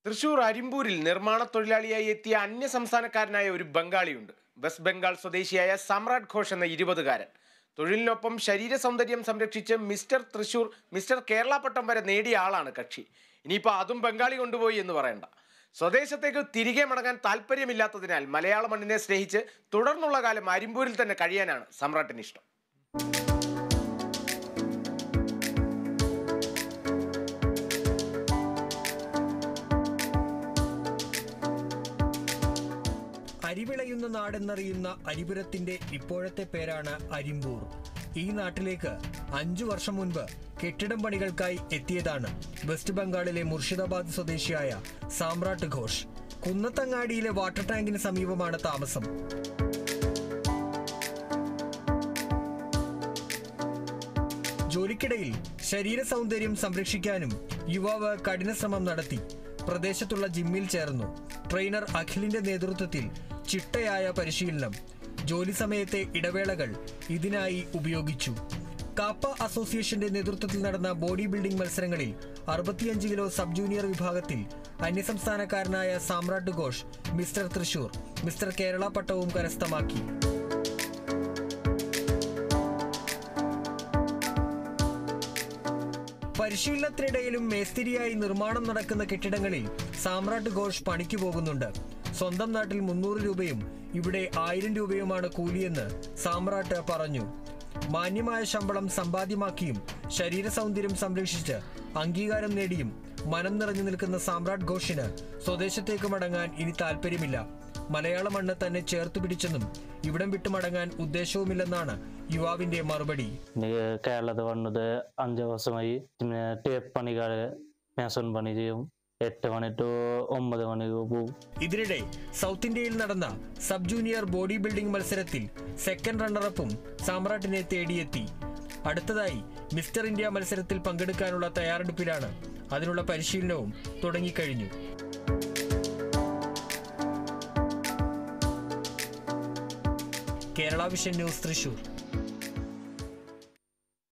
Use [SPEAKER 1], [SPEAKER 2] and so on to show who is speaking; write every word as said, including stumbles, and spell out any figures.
[SPEAKER 1] തൃശൂർ അരിമ്പൂരിൽ നിർമ്മാണ തൊഴിലാളിയായി എത്തിയ അന്യസംസ്ഥാനക്കാരനായ ഒരു ബംഗാളിയുണ്ട്. വെസ്റ്റ് ബംഗാൾ സ്വദേശിയായ സമ്രാട്ട് ഘോഷ് എന്ന ഇരുപതുകാരൻ. തൊഴിലിനൊപ്പം ശരീര സൗന്ദര്യം സംരക്ഷിച്ച് മിസ്റ്റർ തൃശൂർ, മിസ്റ്റർ കേരള പട്ടം വരെ നേടിയ ആളാണ് കക്ഷി. ഇനിയിപ്പോൾ അതും ബംഗാളി കൊണ്ടുപോയി എന്ന് പറയണ്ട. സ്വദേശത്തേക്ക് തിരികെ മടങ്ങാൻ താല്പര്യമില്ലാത്തതിനാൽ മലയാള മണ്ണിനെ സ്നേഹിച്ച് തുടർന്നുള്ള കാലം അരിമ്പൂരിൽ തന്നെ കഴിയാനാണ് സമ്രാട്ടിന് ഇഷ്ടം.
[SPEAKER 2] അരിവിളയുന്ന നാടെന്നറിയുന്ന അരിപുരത്തിന്റെ ഇപ്പോഴത്തെ പേരാണ് അരിമ്പൂർ. ഈ നാട്ടിലേക്ക് അഞ്ചു വർഷം മുൻപ് കെട്ടിടം പണികൾക്കായി എത്തിയതാണ് വെസ്റ്റ് ബംഗാളിലെ മുർഷിദാബാദ് സ്വദേശിയായ സമ്രാട്ട് ഘോഷ്. കുന്നത്തങ്ങാടിയിലെ വാട്ടർ ടാങ്കിന് സമീപമാണ് താമസം. ജോലിക്കിടയിൽ ശരീര സൗന്ദര്യം സംരക്ഷിക്കാനും യുവാവ് കഠിന ശ്രമം നടത്തി. പ്രദേശത്തുള്ള ജിമ്മിൽ ചേർന്നു. ട്രെയിനർ അഖിലിന്റെ നേതൃത്വത്തിൽ ചിട്ടയായ പരിശീലനം, ജോലി സമയത്തെ ഇടവേളകൾ ഇതിനായി ഉപയോഗിച്ചു. കാപ്പ അസോസിയേഷന്റെ നേതൃത്വത്തിൽ നടന്ന ബോഡി ബിൽഡിംഗ് മത്സരങ്ങളിൽ അറുപത്തിയഞ്ച് കിലോ സബ് ജൂനിയർ വിഭാഗത്തിൽ അന്യസംസ്ഥാനക്കാരനായ സമ്രാട്ട് ഘോഷ് മിസ്റ്റർ തൃശൂർ, മിസ്റ്റർ കേരള പട്ടവും കരസ്ഥമാക്കി. പരിശീലനത്തിനിടയിലും മേസ്തിരിയായി നിർമ്മാണം നടക്കുന്ന കെട്ടിടങ്ങളിൽ സമ്രാട്ട് ഘോഷ് പണിക്ക് പോകുന്നുണ്ട്. സ്വന്തം നാട്ടിൽ മുന്നൂറ് രൂപയും ഇവിടെ ആയിരം രൂപയുമാണ് കൂലിയെന്ന് സമ്രാട്ട് പറഞ്ഞു. മാന്യമായ ശമ്പളം സമ്പാദ്യമാക്കിയും ശരീര സൗന്ദര്യം സംരക്ഷിച്ച് അംഗീകാരം നേടിയും മനം നിറഞ്ഞു നിൽക്കുന്ന സമ്രാട്ട് ഘോഷിന് സ്വദേശത്തേക്ക് മടങ്ങാൻ ഇനി താല്പര്യമില്ല. മലയാള മണ്ണ് തന്നെ ചേർത്തു പിടിച്ചെന്നും ഇവിടം വിട്ടു മടങ്ങാൻ ഉദ്ദേശവുമില്ലെന്നാണ് യുവാവിന്റെ മറുപടി.
[SPEAKER 3] കേരളത്തിൽ വന്നത് അഞ്ചു വർഷമായി. ടേപ്പ് പണികൾ, മേസൺ പണി ചെയ്യും. എട്ട് മണി ടു ഒമ്പത് മണി പോകും.
[SPEAKER 2] ഇതിനിടെ സൗത്ത് ഇന്ത്യയിൽ നടന്ന സബ് ജൂനിയർ ബോഡി ബിൽഡിംഗ് മത്സരത്തിൽ സെക്കൻഡ് റണ്ണറപ്പും സമ്രാട്ടിനെ തേടിയെത്തി. അടുത്തതായി മിസ്റ്റർ ഇന്ത്യ മത്സരത്തിൽ പങ്കെടുക്കാനുള്ള തയ്യാറെടുപ്പിലാണ്. അതിനുള്ള പരിശീലനവും തുടങ്ങിക്കഴിഞ്ഞു. Kerala vision news, Thrissur.